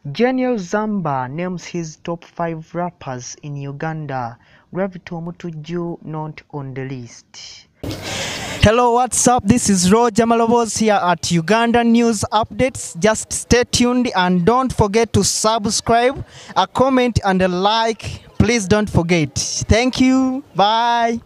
Genial Zamba names his top 5 rappers in Uganda. Gravity Omutujju not on the list. Hello, what's up? This is Roger Malobos here at Uganda News Updates. Just stay tuned and don't forget to subscribe, a comment and a like. Please don't forget. Thank you. Bye.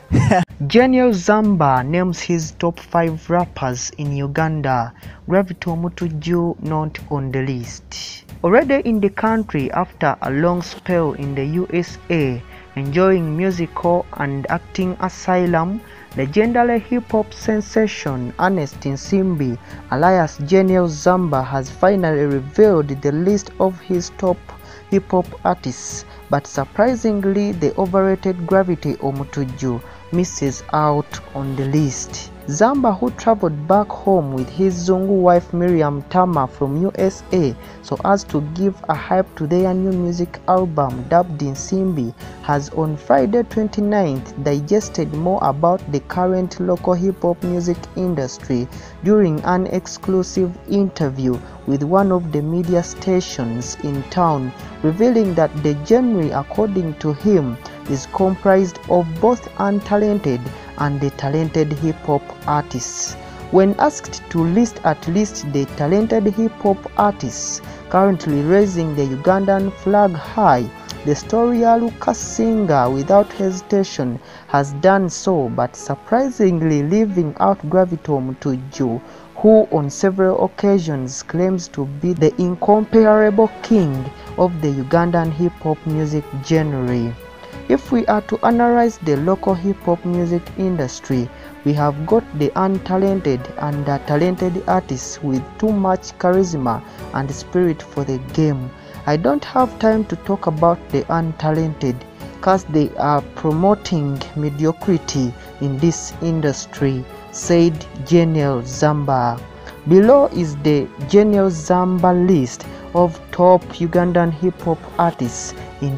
Genial Zamba names his top 5 rappers in Uganda. Gravity Omutujju not on the list. Already in the country after a long spell in the USA, enjoying musical and acting asylum, legendary hip-hop sensation Ernest Nsimbi, alias Genial Zamba, has finally revealed the list of his top hip-hop artists, but surprisingly the overrated Gravity Omutujju misses out on the list. Zamba, who traveled back home with his Zungu wife Miriam Tama from USA so as to give a hype to their new music album dubbed Nsimbi, has on Friday 29th digested more about the current local hip-hop music industry during an exclusive interview with one of the media stations in town, revealing that the genre, according to him, is comprised of both untalented and the talented hip-hop artists. When asked to list at least the talented hip-hop artists currently raising the Ugandan flag high, the story Lucas singer without hesitation has done so, but surprisingly leaving out Gravity Omutujju, who on several occasions claims to be the incomparable king of the Ugandan hip-hop music genre. If we are to analyze the local hip-hop music industry, we have got the untalented and the talented artists with too much charisma and spirit for the game. I don't have time to talk about the untalented, cause they are promoting mediocrity in this industry, said Genial Zamba. Below is the Genial Zamba list of top Ugandan hip-hop artists in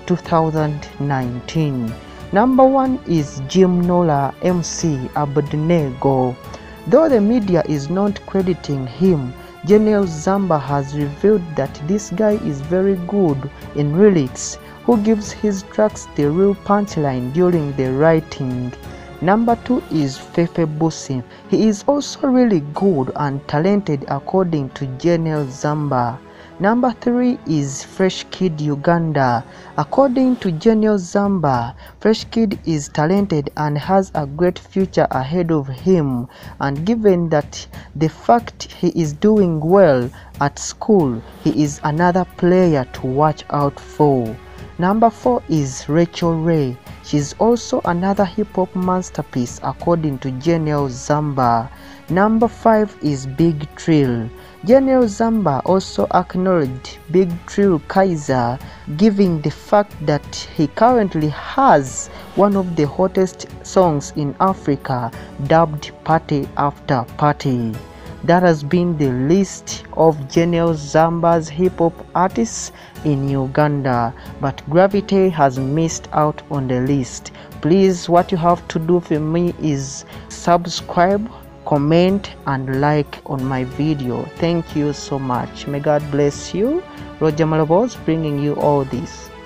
2019. Number 1 is Jim Nola MC Abednego. Though the media is not crediting him, Genial Zamba has revealed that this guy is very good in lyrics, who gives his tracks the real punchline during the writing. Number 2 is Fefe Busi. He is also really good and talented according to Genial Zamba. Number 3 is Fresh Kid Uganda. According to Genial Zamba, Fresh Kid is talented and has a great future ahead of him, and given that the fact he is doing well at school, he is another player to watch out for. Number 4 is Rachel Ray. She's also another hip-hop masterpiece according to Genial Zamba. Number 5 is Big Trill. Genial Zamba also acknowledged Big Trill Kaiser, giving the fact that he currently has one of the hottest songs in Africa, dubbed Party After Party. That has been the list of Genial Zamba's hip-hop artists in Uganda, but Gravity has missed out on the list. Please, what you have to do for me is subscribe, comment and like on my video. Thank you so much. May God bless you. Roger Malobos bringing you all this.